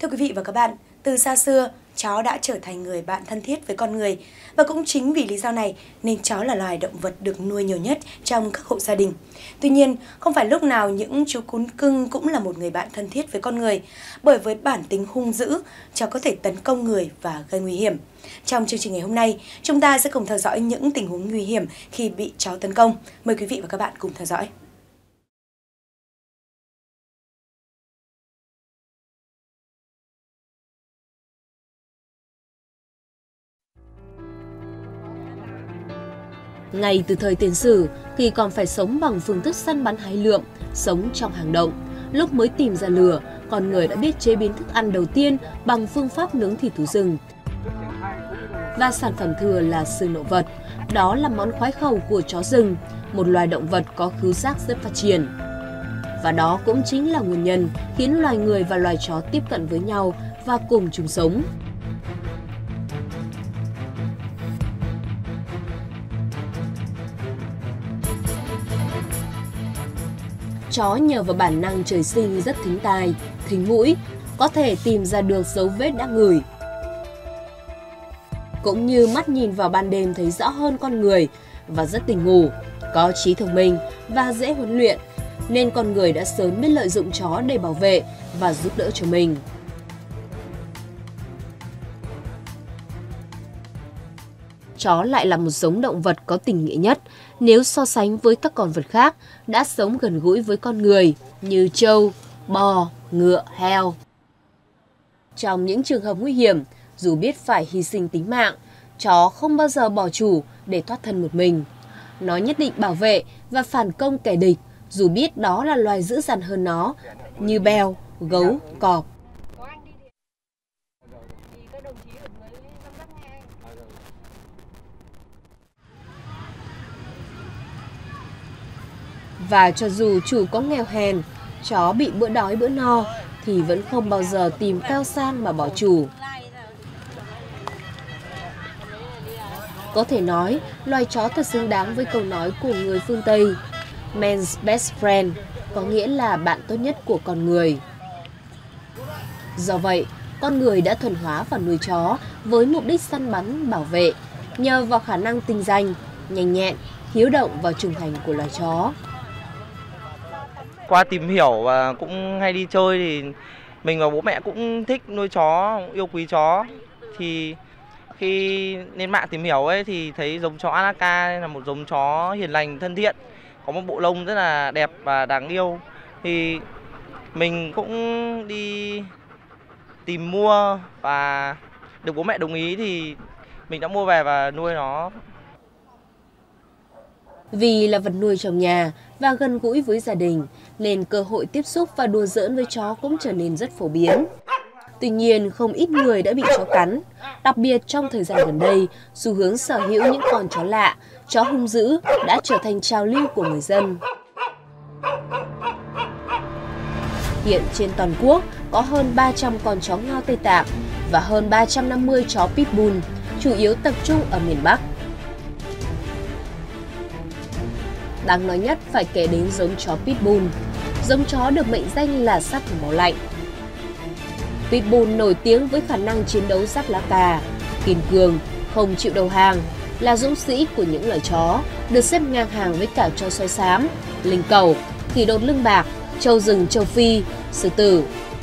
Thưa quý vị và các bạn, từ xa xưa, chó đã trở thành người bạn thân thiết với con người. Và cũng chính vì lý do này nên chó là loài động vật được nuôi nhiều nhất trong các hộ gia đình. Tuy nhiên, không phải lúc nào những chú cún cưng cũng là một người bạn thân thiết với con người. Bởi với bản tính hung dữ, chó có thể tấn công người và gây nguy hiểm. Trong chương trình ngày hôm nay, chúng ta sẽ cùng theo dõi những tình huống nguy hiểm khi bị chó tấn công. Mời quý vị và các bạn cùng theo dõi. Ngay từ thời tiền sử, khi còn phải sống bằng phương thức săn bắn hái lượm, sống trong hang động, lúc mới tìm ra lửa, con người đã biết chế biến thức ăn đầu tiên bằng phương pháp nướng thịt thú rừng. Và sản phẩm thừa là xương động vật, đó là món khoái khẩu của chó rừng, một loài động vật có khứu giác rất phát triển. Và đó cũng chính là nguyên nhân khiến loài người và loài chó tiếp cận với nhau và cùng chung sống. Chó nhờ vào bản năng trời sinh rất thính tai, thính mũi, có thể tìm ra được dấu vết đã ngửi. Cũng như mắt nhìn vào ban đêm thấy rõ hơn con người và rất tỉnh ngủ, có trí thông minh và dễ huấn luyện, nên con người đã sớm biết lợi dụng chó để bảo vệ và giúp đỡ cho mình. Chó lại là một giống động vật có tình nghĩa nhất nếu so sánh với các con vật khác đã sống gần gũi với con người như trâu, bò, ngựa, heo. Trong những trường hợp nguy hiểm, dù biết phải hy sinh tính mạng, chó không bao giờ bỏ chủ để thoát thân một mình. Nó nhất định bảo vệ và phản công kẻ địch dù biết đó là loài dữ dằn hơn nó như beo, gấu, cọp. Và cho dù chủ có nghèo hèn, chó bị bữa đói bữa no thì vẫn không bao giờ tìm cao sang mà bỏ chủ. Có thể nói, loài chó thật xứng đáng với câu nói của người phương Tây, man's best friend, có nghĩa là bạn tốt nhất của con người. Do vậy, con người đã thuần hóa và nuôi chó với mục đích săn bắn, bảo vệ, nhờ vào khả năng tinh danh, nhanh nhẹn, hiếu động và trung thành của loài chó. Qua tìm hiểu và cũng hay đi chơi thì mình và bố mẹ cũng thích nuôi chó, yêu quý chó. Thì khi lên mạng tìm hiểu ấy thì thấy giống chó Alaka là một giống chó hiền lành, thân thiện, có một bộ lông rất là đẹp và đáng yêu. Thì mình cũng đi tìm mua và được bố mẹ đồng ý thì mình đã mua về và nuôi nó. Vì là vật nuôi trong nhà và gần gũi với gia đình, nên cơ hội tiếp xúc và đùa giỡn với chó cũng trở nên rất phổ biến. Tuy nhiên, không ít người đã bị chó cắn. Đặc biệt trong thời gian gần đây, xu hướng sở hữu những con chó lạ, chó hung dữ đã trở thành trào lưu của người dân. Hiện trên toàn quốc có hơn 300 con chó Ngao Tây Tạng và hơn 350 chó Pitbull, chủ yếu tập trung ở miền Bắc. Đáng nói nhất phải kể đến giống chó Pitbull. Giống chó được mệnh danh là sắt thủng máu lạnh. Pitbull nổi tiếng với khả năng chiến đấu giáp lá cà, kiên cường, không chịu đầu hàng, là dũng sĩ của những loài chó, được xếp ngang hàng với cả trâu sói xám, linh cẩu, khỉ đột lưng bạc, trâu rừng châu Phi, sư tử.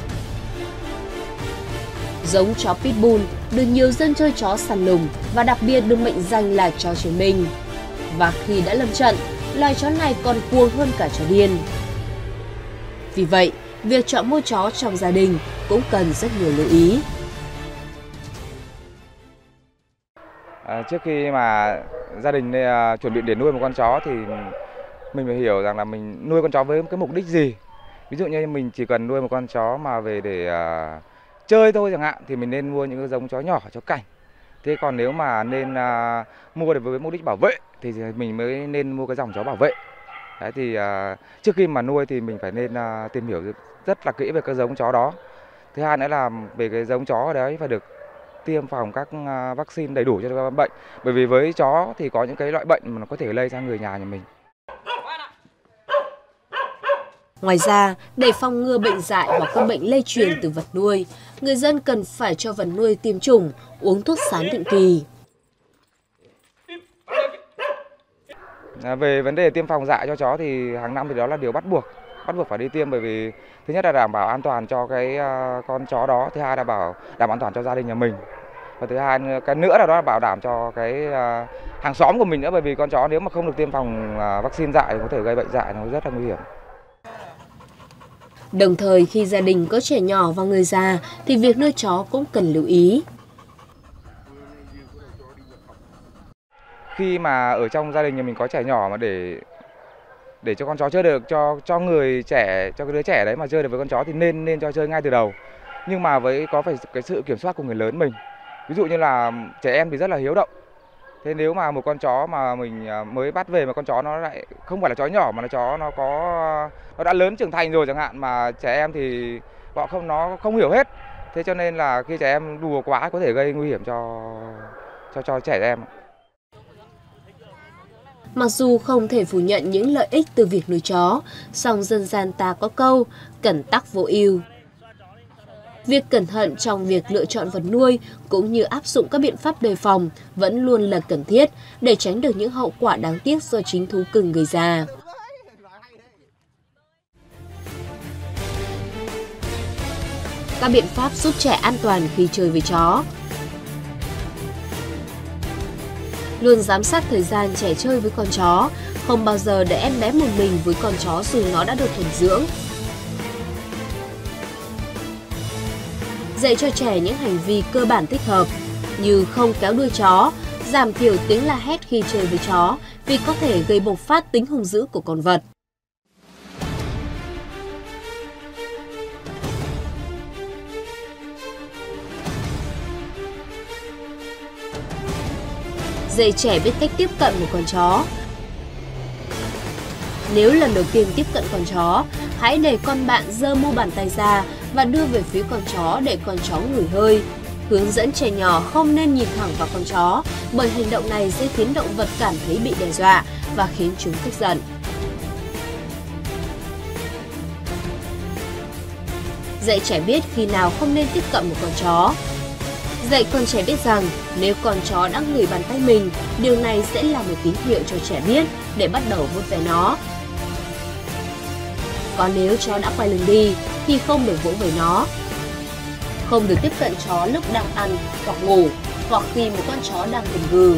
Giống chó Pitbull được nhiều dân chơi chó săn lùng và đặc biệt được mệnh danh là chó chiến binh. Và khi đã lâm trận, loài chó này còn cuồng hơn cả chó điên. Vì vậy, việc chọn mua chó trong gia đình cũng cần rất nhiều lưu ý. Trước khi mà gia đình chuẩn bị để nuôi một con chó thì mình phải hiểu rằng là mình nuôi con chó với cái mục đích gì. Ví dụ như mình chỉ cần nuôi một con chó mà về để chơi thôi chẳng hạn thì mình nên mua những cái giống chó nhỏ, chó cảnh. Thế còn nếu mà nên mua để với mục đích bảo vệ thì mình mới nên mua cái dòng chó bảo vệ. Đấy thì trước khi mà nuôi thì mình phải nên tìm hiểu rất là kỹ về cái giống chó đó. Thứ hai nữa là về cái giống chó đấy phải được tiêm phòng các vaccine đầy đủ cho bệnh. Bởi vì với chó thì có những cái loại bệnh mà nó có thể lây sang người nhà mình. Ngoài ra, để phòng ngừa bệnh dại hoặc các bệnh lây truyền từ vật nuôi, người dân cần phải cho vật nuôi tiêm chủng, uống thuốc sán định kỳ. Về vấn đề tiêm phòng dại cho chó thì hàng năm thì đó là điều bắt buộc phải đi tiêm, bởi vì thứ nhất là đảm bảo an toàn cho cái con chó đó, thứ hai là đảm bảo an toàn cho gia đình nhà mình, và thứ hai cái nữa là đó là bảo đảm cho cái hàng xóm của mình nữa, bởi vì con chó nếu mà không được tiêm phòng vaccine dại thì có thể gây bệnh dại, nó rất là nguy hiểm. Đồng thời khi gia đình có trẻ nhỏ và người già thì việc nuôi chó cũng cần lưu ý. Khi mà ở trong gia đình nhà mình có trẻ nhỏ mà để cho con chó chơi được, cho người trẻ, cho cái đứa trẻ đấy mà chơi được với con chó thì nên cho chơi ngay từ đầu. Nhưng mà có phải cái sự kiểm soát của người lớn mình. Ví dụ như là trẻ em thì rất là hiếu động. Thế nếu mà một con chó mà mình mới bắt về mà con chó nó lại không phải là chó nhỏ mà nó đã lớn trưởng thành rồi chẳng hạn, mà trẻ em thì nó không hiểu hết. Thế cho nên là khi trẻ em đùa quá có thể gây nguy hiểm cho trẻ em. Mặc dù không thể phủ nhận những lợi ích từ việc nuôi chó, song dân gian ta có câu cẩn tắc vô ưu. Việc cẩn thận trong việc lựa chọn vật nuôi cũng như áp dụng các biện pháp đề phòng vẫn luôn là cần thiết để tránh được những hậu quả đáng tiếc do chính thú cưng gây ra. Các biện pháp giúp trẻ an toàn khi chơi với chó. Luôn giám sát thời gian trẻ chơi với con chó, không bao giờ để em bé một mình với con chó dù nó đã được thuần dưỡng. Dạy cho trẻ những hành vi cơ bản thích hợp như không kéo đuôi chó, giảm thiểu tiếng la hét khi chơi với chó vì có thể gây bộc phát tính hung dữ của con vật. Dạy trẻ biết cách tiếp cận một con chó. Nếu lần đầu tiên tiếp cận con chó, hãy để con bạn giơ mu bàn tay ra và đưa về phía con chó để con chó ngửi hơi. Hướng dẫn trẻ nhỏ không nên nhìn thẳng vào con chó, bởi hành động này sẽ khiến động vật cảm thấy bị đe dọa và khiến chúng tức giận. Dạy trẻ biết khi nào không nên tiếp cận một con chó. Dạy con trẻ biết rằng nếu con chó đã ngửi bàn tay mình, điều này sẽ là một tín hiệu cho trẻ biết để bắt đầu vuốt ve nó. Còn nếu chó đã quay lưng đi thì không được vỗ về nó. Không được tiếp cận chó lúc đang ăn hoặc ngủ, hoặc khi một con chó đang gầm gừ.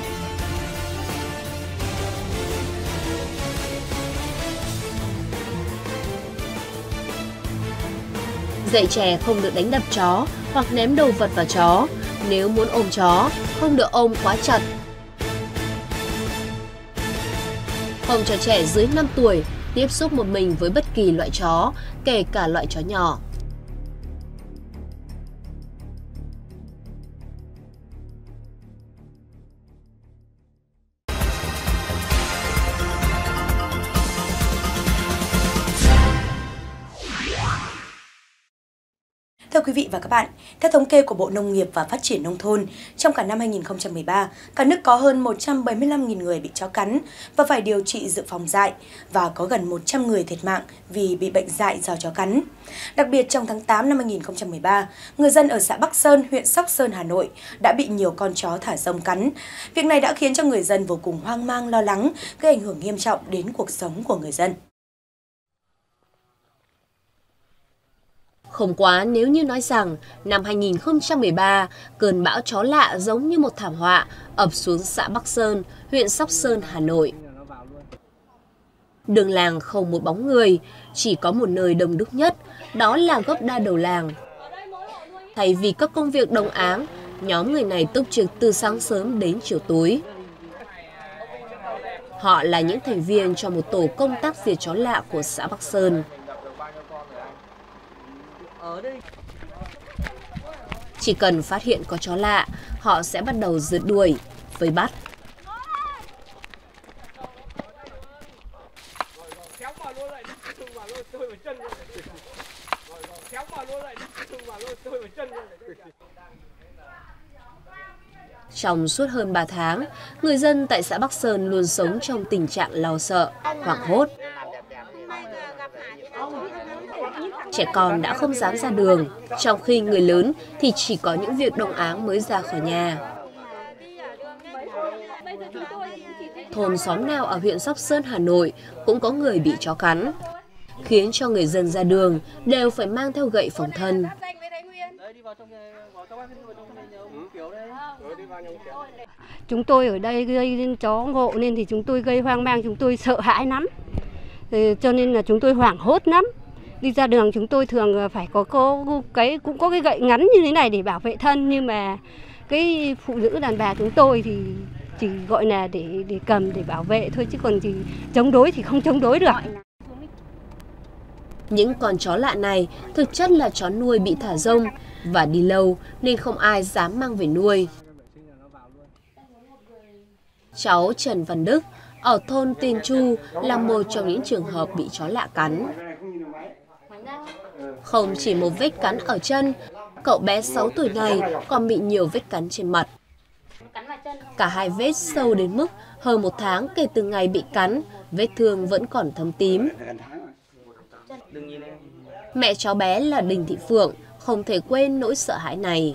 Dạy trẻ không được đánh đập chó hoặc ném đồ vật vào chó. Nếu muốn ôm chó, không được ôm quá chặt. Không cho trẻ dưới 5 tuổi tiếp xúc một mình với bất kỳ loại chó, kể cả loại chó nhỏ. Thưa quý vị và các bạn, theo thống kê của Bộ Nông nghiệp và Phát triển Nông thôn, trong cả năm 2013, cả nước có hơn 175.000 người bị chó cắn và phải điều trị dự phòng dại, và có gần 100 người thiệt mạng vì bị bệnh dại do chó cắn. Đặc biệt trong tháng 8 năm 2013, người dân ở xã Bắc Sơn, huyện Sóc Sơn, Hà Nội đã bị nhiều con chó thả rông cắn. Việc này đã khiến cho người dân vô cùng hoang mang, lo lắng, gây ảnh hưởng nghiêm trọng đến cuộc sống của người dân. Không quá nếu như nói rằng năm 2013, cơn bão chó lạ giống như một thảm họa ập xuống xã Bắc Sơn, huyện Sóc Sơn, Hà Nội. Đường làng không một bóng người, chỉ có một nơi đông đúc nhất, đó là gốc đa đầu làng. Thay vì các công việc đồng áng, nhóm người này túc trực từ sáng sớm đến chiều tối. Họ là những thành viên trong một tổ công tác diệt chó lạ của xã Bắc Sơn. Chỉ cần phát hiện có chó lạ, họ sẽ bắt đầu rượt đuổi, vây bắt. Trong suốt hơn 3 tháng, người dân tại xã Bắc Sơn luôn sống trong tình trạng lo sợ, hoảng hốt. Trẻ con đã không dám ra đường, trong khi người lớn thì chỉ có những việc động áng mới ra khỏi nhà. Thôn xóm nào ở huyện Sóc Sơn, Hà Nội cũng có người bị chó cắn, khiến cho người dân ra đường đều phải mang theo gậy phòng thân. Chúng tôi ở đây gây chó ngộ nên thì chúng tôi gây hoang mang, chúng tôi sợ hãi lắm. Cho nên là chúng tôi hoảng hốt lắm. Đi ra đường chúng tôi thường phải cũng có cái gậy ngắn như thế này để bảo vệ thân, nhưng mà cái phụ nữ đàn bà chúng tôi thì chỉ gọi là để cầm để bảo vệ thôi, chứ còn thì chống đối thì không chống đối được. Những con chó lạ này thực chất là chó nuôi bị thả rông và đi lâu nên không ai dám mang về nuôi. Cháu Trần Văn Đức ở thôn Tiên Chu là một trong những trường hợp bị chó lạ cắn. Không chỉ một vết cắn ở chân, cậu bé 6 tuổi này còn bị nhiều vết cắn trên mặt. Cả hai vết sâu đến mức hơn 1 tháng kể từ ngày bị cắn, vết thương vẫn còn thâm tím. Mẹ cháu bé là Đinh Thị Phượng không thể quên nỗi sợ hãi này.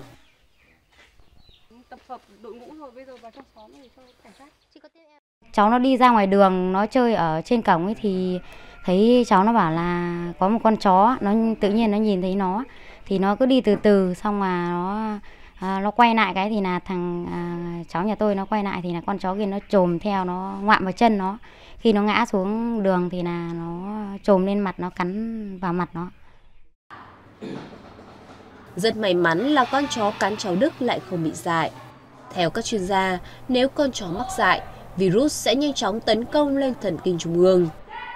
Cháu nó đi ra ngoài đường, nó chơi ở trên cổng ấy thì thấy cháu nó bảo là có một con chó, nó tự nhiên nó nhìn thấy nó thì nó cứ đi từ từ, xong mà nó quay lại cái thì là cháu nhà tôi nó quay lại thì là con chó kia nó chồm theo, nó ngoạm vào chân nó. Khi nó ngã xuống đường thì là nó chồm lên mặt, nó cắn vào mặt nó. Rất may mắn là con chó cắn cháu Đức lại không bị dại. Theo các chuyên gia, nếu con chó mắc dại, virus sẽ nhanh chóng tấn công lên thần kinh trung ương.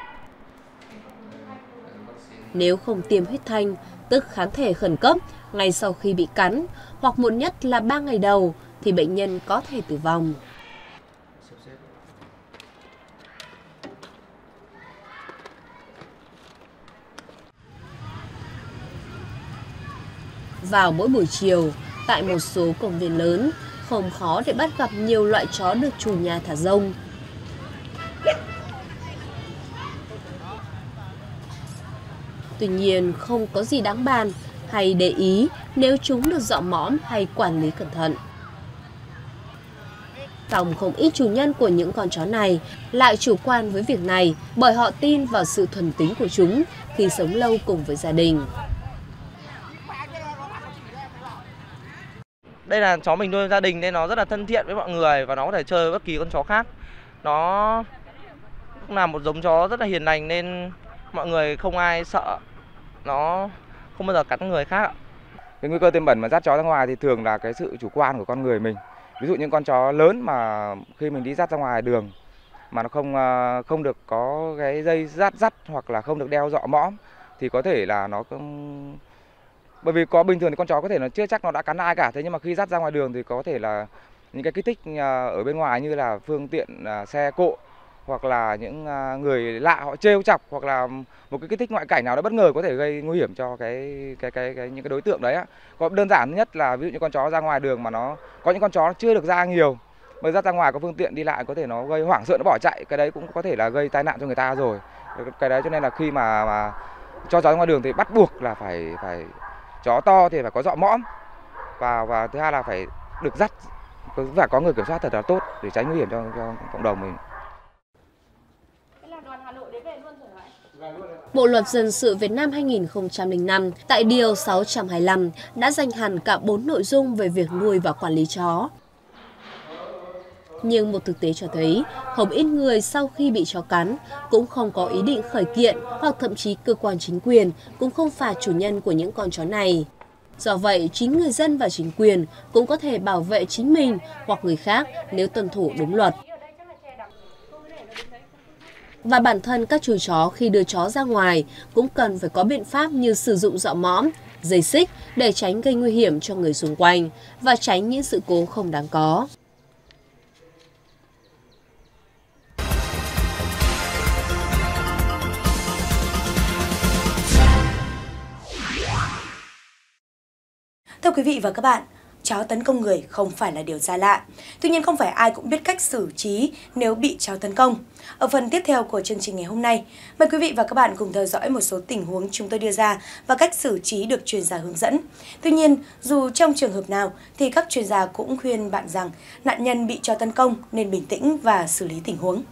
Nếu không tiêm huyết thanh, tức kháng thể khẩn cấp ngay sau khi bị cắn, hoặc muộn nhất là 3 ngày đầu, thì bệnh nhân có thể tử vong. Vào mỗi buổi chiều, tại một số công viên lớn, không khó để bắt gặp nhiều loại chó được chủ nhà thả rông. Tuy nhiên, không có gì đáng bàn hay để ý nếu chúng được dọ mõm hay quản lý cẩn thận. Song không ít chủ nhân của những con chó này lại chủ quan với việc này bởi họ tin vào sự thuần tính của chúng khi sống lâu cùng với gia đình. Đây là chó mình nuôi gia đình nên nó rất là thân thiện với mọi người và nó có thể chơi với bất kỳ con chó khác. Nó cũng là một giống chó rất là hiền lành nên mọi người không ai sợ. Nó không bao giờ cắn người khác. Cái nguy cơ tiềm ẩn mà dắt chó ra ngoài thì thường là cái sự chủ quan của con người mình. Ví dụ những con chó lớn mà khi mình đi dắt ra ngoài đường mà nó không được có cái dây dắt hoặc là không được đeo dọ mõm thì có thể là nó cũng... Bởi vì có bình thường thì con chó có thể nó chưa chắc nó đã cắn ai cả, thế nhưng mà khi dắt ra ngoài đường thì có thể là những cái kích thích ở bên ngoài như là phương tiện xe cộ hoặc là những người lạ họ trêu chọc hoặc là một cái kích thích ngoại cảnh nào đó bất ngờ có thể gây nguy hiểm cho những cái đối tượng đấy á. Có đơn giản nhất là ví dụ như con chó ra ngoài đường mà nó có những con chó nó chưa được ra nhiều, mà dắt ra ngoài có phương tiện đi lại có thể nó gây hoảng sợ, nó bỏ chạy, cái đấy cũng có thể là gây tai nạn cho người ta rồi. Cái đấy cho nên là khi mà cho chó ra ngoài đường thì bắt buộc là phải chó to thì phải có dọ mõm và thứ hai là phải được dắt và có người kiểm soát thật là tốt để tránh nguy hiểm cho cộng đồng mình. Bộ luật dân sự Việt Nam 2005 tại điều 625 đã dành hẳn cả 4 nội dung về việc nuôi và quản lý chó. Nhưng một thực tế cho thấy, không ít người sau khi bị chó cắn cũng không có ý định khởi kiện hoặc thậm chí cơ quan chính quyền cũng không phạt chủ nhân của những con chó này. Do vậy, chính người dân và chính quyền cũng có thể bảo vệ chính mình hoặc người khác nếu tuân thủ đúng luật. Và bản thân các chủ chó khi đưa chó ra ngoài cũng cần phải có biện pháp như sử dụng dọ mõm, dây xích để tránh gây nguy hiểm cho người xung quanh và tránh những sự cố không đáng có. Thưa quý vị và các bạn, chó tấn công người không phải là điều xa lạ. Tuy nhiên không phải ai cũng biết cách xử trí nếu bị chó tấn công. Ở phần tiếp theo của chương trình ngày hôm nay, mời quý vị và các bạn cùng theo dõi một số tình huống chúng tôi đưa ra và cách xử trí được chuyên gia hướng dẫn. Tuy nhiên, dù trong trường hợp nào thì các chuyên gia cũng khuyên bạn rằng nạn nhân bị chó tấn công nên bình tĩnh và xử lý tình huống.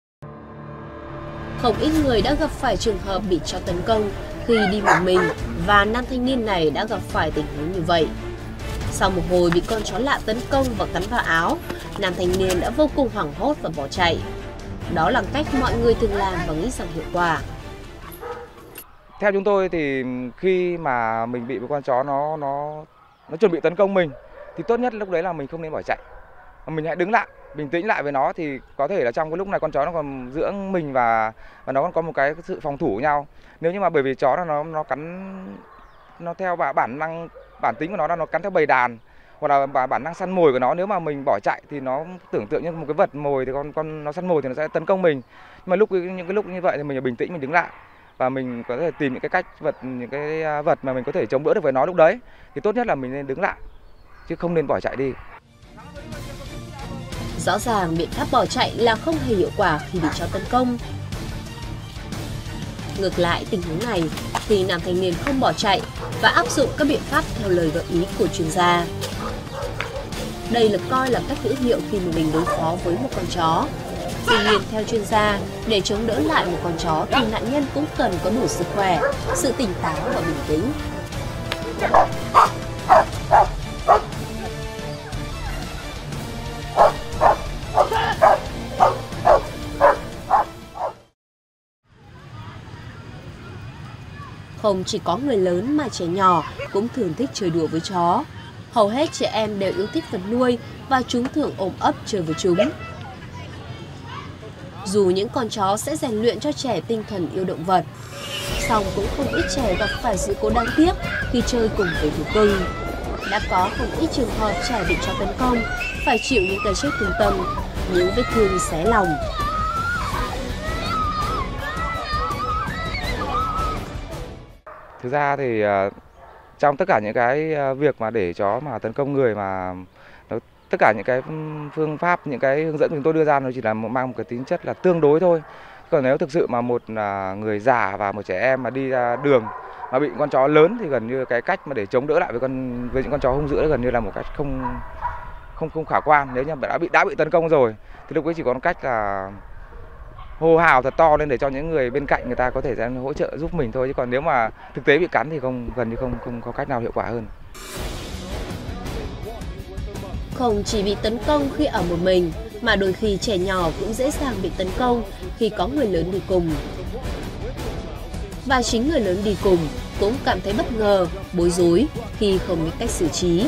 Không ít người đã gặp phải trường hợp bị chó tấn công khi đi một mình và nam thanh niên này đã gặp phải tình huống như vậy. Sau một hồi bị con chó lạ tấn công và cắn vào áo, nam thanh niên đã vô cùng hoảng hốt và bỏ chạy. Đó là cách mọi người thường làm và nghĩ rằng hiệu quả. Theo chúng tôi thì khi mà mình bị một con chó nó chuẩn bị tấn công mình thì tốt nhất lúc đấy là mình không nên bỏ chạy. Mình hãy đứng lại, bình tĩnh lại với nó, thì có thể là trong cái lúc này con chó nó còn dưỡng mình và nó còn có một cái sự phòng thủ nhau. Nếu như mà bởi vì chó nó cắn, nó theo bản tính của nó là nó cắn theo bầy đàn hoặc là bản năng săn mồi của nó, nếu mà mình bỏ chạy thì nó tưởng tượng như một cái vật mồi thì con nó săn mồi thì nó sẽ tấn công mình. Nhưng mà những cái lúc như vậy thì mình phải bình tĩnh, mình đứng lại và mình có thể tìm những cái cách những cái vật mà mình có thể chống đỡ được với nó lúc đấy, thì tốt nhất là mình nên đứng lại chứ không nên bỏ chạy đi. Rõ ràng biện pháp bỏ chạy là không hề hiệu quả khi bị chó tấn công. Ngược lại tình huống này thì nam thanh niên không bỏ chạy và áp dụng các biện pháp theo lời gợi ý của chuyên gia. Đây được coi là cách hữu hiệu khi mình đối phó với một con chó. Tuy nhiên theo chuyên gia, để chống đỡ lại một con chó thì nạn nhân cũng cần có đủ sức khỏe, sự tỉnh táo và bình tĩnh. Không chỉ có người lớn mà trẻ nhỏ cũng thường thích chơi đùa với chó. Hầu hết trẻ em đều yêu thích vật nuôi và chúng thường ôm ấp chơi với chúng. Dù những con chó sẽ rèn luyện cho trẻ tinh thần yêu động vật, song cũng không ít trẻ gặp phải sự cố đáng tiếc khi chơi cùng với thú cưng. Đã có không ít trường hợp trẻ bị chó tấn công phải chịu những cái chết thương tâm, những vết thương xé lòng. Thực ra thì trong tất cả những cái việc mà để chó mà tấn công người mà tất cả những cái phương pháp, những cái hướng dẫn chúng tôi đưa ra nó chỉ là mang một cái tính chất là tương đối thôi. Còn nếu thực sự mà một người già và một trẻ em mà đi ra đường mà bị con chó lớn thì gần như cái cách mà để chống đỡ lại với những con chó hung dữ gần như là một cách không khả quan. Nếu như đã bị tấn công rồi thì lúc ấy chỉ có một cách là hô hào thật to lên để cho những người bên cạnh người ta có thể ra hỗ trợ giúp mình thôi, chứ còn nếu mà thực tế bị cắn thì gần như không có cách nào hiệu quả hơn. Không chỉ bị tấn công khi ở một mình, mà đôi khi trẻ nhỏ cũng dễ dàng bị tấn công khi có người lớn đi cùng. Và chính người lớn đi cùng cũng cảm thấy bất ngờ, bối rối khi không biết cách xử trí.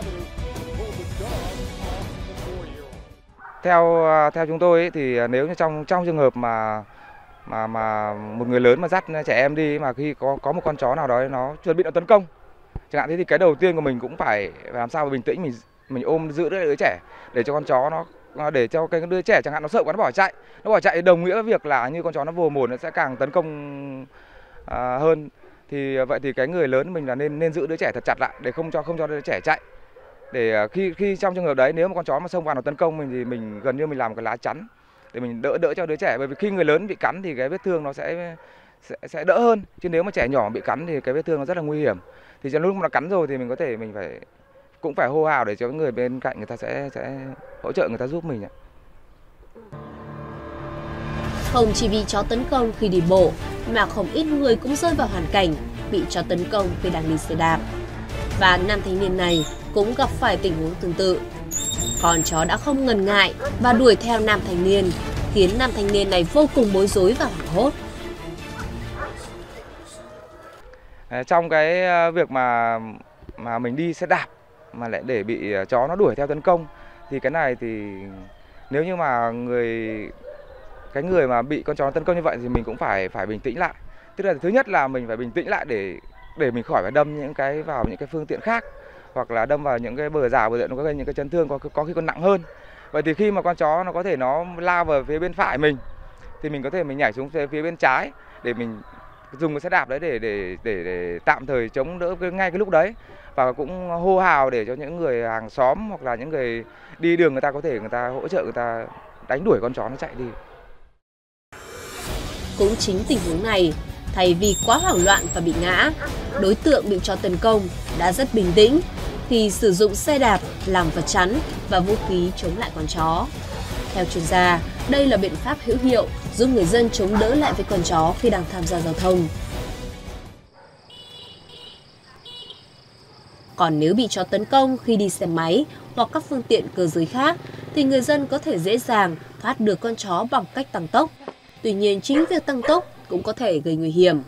Theo chúng tôi ấy, thì nếu như trong trường hợp mà một người lớn mà dắt trẻ em đi mà khi có một con chó nào đó nó chuẩn bị nó tấn công chẳng hạn, thế thì cái đầu tiên của mình cũng phải làm sao mà bình tĩnh, mình ôm giữ đứa trẻ để cho con chó để cho cái đứa trẻ chẳng hạn nó sợ quá nó bỏ chạy đồng nghĩa với việc là như con chó nó vồ mồi nó sẽ càng tấn công hơn. Thì vậy thì cái người lớn mình là nên giữ đứa trẻ thật chặt lại để không cho đứa trẻ chạy, để khi trong trường hợp đấy nếu mà con chó mà xông vào nó tấn công mình thì mình gần như mình làm cái lá chắn để mình đỡ cho đứa trẻ, bởi vì khi người lớn bị cắn thì cái vết thương nó sẽ đỡ hơn, chứ nếu mà trẻ nhỏ bị cắn thì cái vết thương nó rất là nguy hiểm. Thì trong lúc mà nó cắn rồi thì mình cũng phải hô hào để cho người bên cạnh người ta sẽ hỗ trợ, người ta giúp mình ạ. Không chỉ bị chó tấn công khi đi bộ, mà không ít người cũng rơi vào hoàn cảnh bị chó tấn công khi đang đi xe đạp. Và nam thanh niên này cũng gặp phải tình huống tương tự. Con chó đã không ngần ngại và đuổi theo nam thanh niên, khiến nam thanh niên này vô cùng bối rối và hoảng hốt. Trong cái việc mà mình đi xe đạp mà lại để bị chó nó đuổi theo tấn công thì cái này thì nếu như mà cái người mà bị con chó nó tấn công như vậy thì mình cũng phải bình tĩnh lại. Tức là thứ nhất là mình phải bình tĩnh lại để mình khỏi phải đâm vào những cái phương tiện khác, hoặc là đâm vào những cái bờ rào nó có gây những cái chấn thương có khi còn nặng hơn. Vậy thì khi mà con chó nó có thể nó lao vào phía bên phải mình thì mình có thể mình nhảy xuống phía bên trái để mình dùng cái xe đạp đấy để tạm thời chống đỡ ngay cái lúc đấy, và cũng hô hào để cho những người hàng xóm hoặc là những người đi đường người ta có thể hỗ trợ, người ta đánh đuổi con chó nó chạy đi. Cũng chính tình huống này, thay vì quá hoảng loạn và bị ngã, đối tượng bị chó tấn công đã rất bình tĩnh khi sử dụng xe đạp làm vật chắn và vũ khí chống lại con chó. Theo chuyên gia, đây là biện pháp hữu hiệu giúp người dân chống đỡ lại với con chó khi đang tham gia giao thông. Còn nếu bị chó tấn công khi đi xe máy hoặc các phương tiện cơ giới khác, thì người dân có thể dễ dàng thoát được con chó bằng cách tăng tốc. Tuy nhiên, chính việc tăng tốc cũng có thể gây nguy hiểm.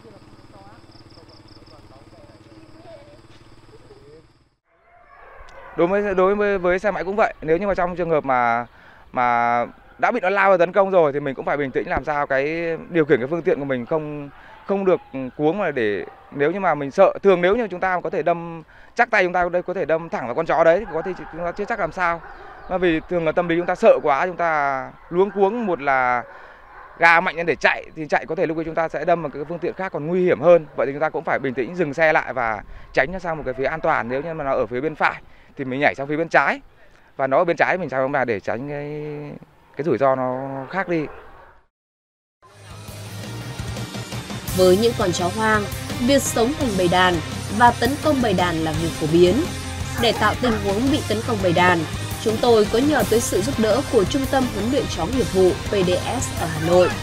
Đối với xe máy cũng vậy. Nếu như mà trong trường hợp mà đã bị nó lao vào tấn công rồi thì mình cũng phải bình tĩnh, làm sao cái điều khiển cái phương tiện của mình không được cuống, mà để nếu như mà mình sợ, thường nếu như chúng ta có thể đâm chắc tay, chúng ta đây có thể đâm thẳng vào con chó đấy thì có thể chúng ta chưa chắc làm sao. Mà vì thường là tâm lý chúng ta sợ quá, chúng ta luống cuống, một là gà mạnh lên để chạy thì chạy có thể lúc ấy chúng ta sẽ đâm vào cái phương tiện khác còn nguy hiểm hơn. Vậy thì chúng ta cũng phải bình tĩnh dừng xe lại và tránh nó sang một cái phía an toàn. Nếu như mà nó ở phía bên phải thì mình nhảy sang phía bên trái, và nó ở bên trái mình sang là để tránh cái rủi ro nó khác đi. Với những con chó hoang, việc sống thành bầy đàn và tấn công bầy đàn là việc phổ biến. Để tạo tình huống bị tấn công bầy đàn, chúng tôi có nhờ tới sự giúp đỡ của Trung tâm huấn luyện chó nghiệp vụ PDS ở Hà Nội.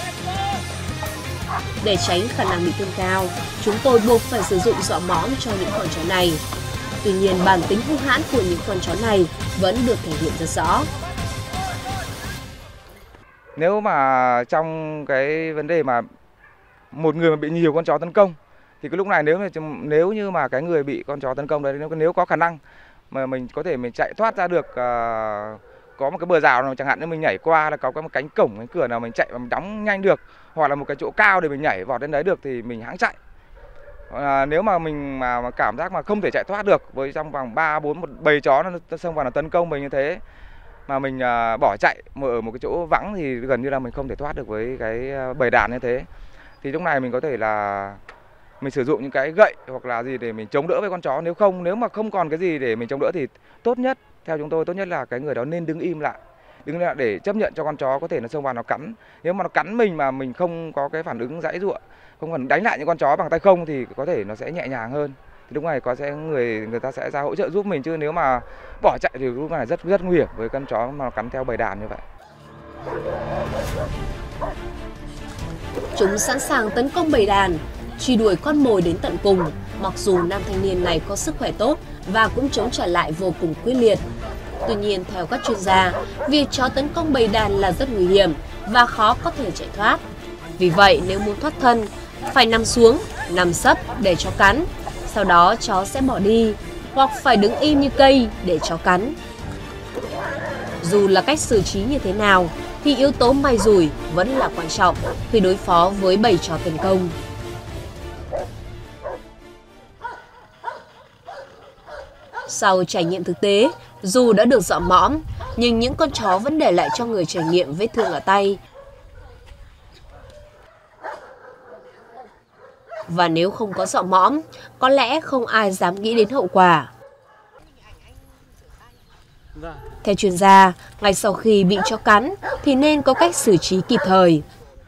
Để tránh khả năng bị thương cao, chúng tôi buộc phải sử dụng dọa mõm cho những con chó này. Tuy nhiên, bản tính hung hãn của những con chó này vẫn được thể hiện rất rõ. Nếu mà trong cái vấn đề mà một người mà bị nhiều con chó tấn công thì cái lúc này nếu như mà cái người bị con chó tấn công đấy, nếu có khả năng mà mình có thể mình chạy thoát ra được, có một cái bờ rào nào chẳng hạn như mình nhảy qua, là có một cánh cổng, cánh cửa nào mình chạy và mình đóng nhanh được, hoặc là một cái chỗ cao để mình nhảy vọt lên đấy được thì mình hãng chạy. Nếu mà mình mà cảm giác mà không thể chạy thoát được, với trong vòng 3-4 một bầy chó nó xông vào nó tấn công mình như thế mà mình bỏ chạy ở một cái chỗ vắng thì gần như là mình không thể thoát được với cái bầy đàn như thế. Thì lúc này mình có thể là mình sử dụng những cái gậy hoặc là gì để mình chống đỡ với con chó. Nếu mà không còn cái gì để mình chống đỡ thì tốt nhất, theo chúng tôi, tốt nhất là cái người đó nên đứng im lại để chấp nhận cho con chó có thể nó xông vào nó cắn. Nếu mà nó cắn mình mà mình không có cái phản ứng giãy giụa, không cần đánh lại những con chó bằng tay không thì có thể nó sẽ nhẹ nhàng hơn. Thì lúc này người ta sẽ ra hỗ trợ giúp mình, chứ nếu mà bỏ chạy thì lúc này rất nguy hiểm với con chó mà nó cắn theo bầy đàn như vậy. Chúng sẵn sàng tấn công bầy đàn, truy đuổi con mồi đến tận cùng, mặc dù nam thanh niên này có sức khỏe tốt và cũng chống trả lại vô cùng quyết liệt. Tuy nhiên, theo các chuyên gia, việc chó tấn công bầy đàn là rất nguy hiểm và khó có thể chạy thoát. Vì vậy, nếu muốn thoát thân, phải nằm xuống, nằm sấp để chó cắn, sau đó chó sẽ bỏ đi, hoặc phải đứng im như cây để chó cắn. Dù là cách xử trí như thế nào, thì yếu tố may rủi vẫn là quan trọng khi đối phó với bầy chó tấn công. Sau trải nghiệm thực tế, dù đã được dọa mõm, nhưng những con chó vẫn để lại cho người trải nghiệm vết thương ở tay. Và nếu không có dọa mõm, có lẽ không ai dám nghĩ đến hậu quả. Theo chuyên gia, ngay sau khi bị chó cắn thì nên có cách xử trí kịp thời.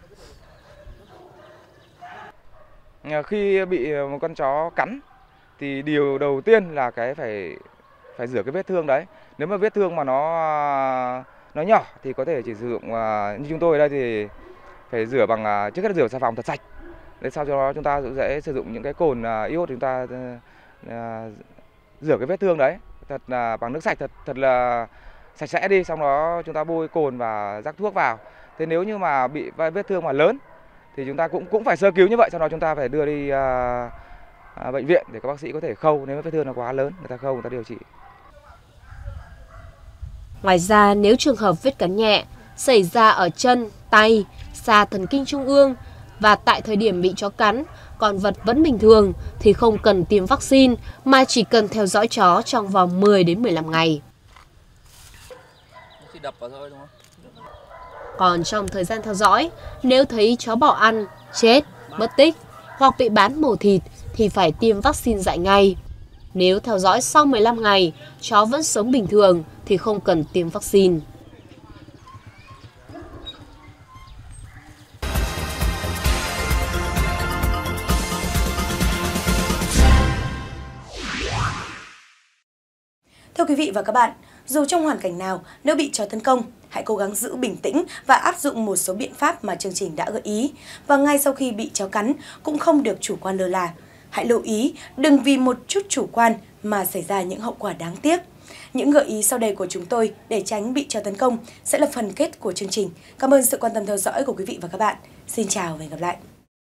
Khi bị một con chó cắn thì điều đầu tiên là phải rửa cái vết thương đấy. Nếu mà vết thương mà nó nhỏ thì có thể chỉ sử dụng như chúng tôi ở đây thì phải rửa bằng, trước hết là rửa xà phòng thật sạch. Để sau đó chúng ta sẽ sử dụng những cái cồn iốt, chúng ta rửa cái vết thương đấy thật là bằng nước sạch, thật là sạch sẽ đi, xong đó chúng ta bôi cồn và rắc thuốc vào. Thế nếu như mà bị vết thương mà lớn thì chúng ta cũng phải sơ cứu như vậy, sau đó chúng ta phải đưa đi bệnh viện để các bác sĩ có thể khâu. Nếu vết thương nó quá lớn, người ta khâu, người ta điều trị. Ngoài ra, nếu trường hợp vết cắn nhẹ xảy ra ở chân, tay, xa thần kinh trung ương và tại thời điểm bị chó cắn, con vật vẫn bình thường thì không cần tiêm vaccine mà chỉ cần theo dõi chó trong vòng 10 đến 15 ngày. Chỉ đập vào thôi đúng không? Còn trong thời gian theo dõi, nếu thấy chó bỏ ăn, chết mất tích hoặc bị bán mổ thịt thì phải tiêm vaccine dại ngay. Nếu theo dõi sau 15 ngày, chó vẫn sống bình thường thì không cần tiêm vaccine. Thưa quý vị và các bạn, dù trong hoàn cảnh nào, nếu bị chó tấn công, hãy cố gắng giữ bình tĩnh và áp dụng một số biện pháp mà chương trình đã gợi ý. Và ngay sau khi bị chó cắn, cũng không được chủ quan lơ là. Hãy lưu ý, đừng vì một chút chủ quan mà xảy ra những hậu quả đáng tiếc. Những gợi ý sau đây của chúng tôi để tránh bị chó tấn công sẽ là phần kết của chương trình. Cảm ơn sự quan tâm theo dõi của quý vị và các bạn. Xin chào và hẹn gặp lại.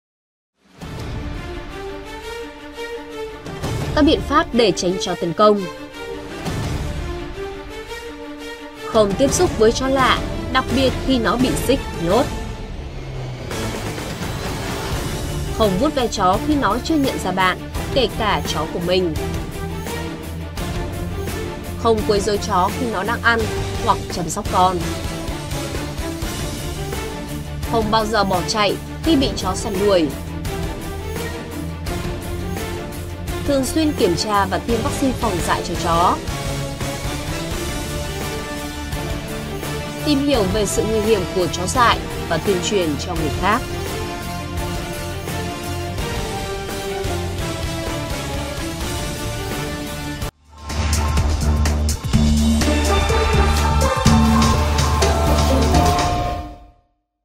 Các biện pháp để tránh chó tấn công: không tiếp xúc với chó lạ, đặc biệt khi nó bị xích, nhốt. Không vuốt ve chó khi nó chưa nhận ra bạn, kể cả chó của mình. Không quấy rối chó khi nó đang ăn hoặc chăm sóc con. Không bao giờ bỏ chạy khi bị chó săn đuổi. Thường xuyên kiểm tra và tiêm vaccine phòng dại cho chó. Tìm hiểu về sự nguy hiểm của chó dại và tuyên truyền cho người khác.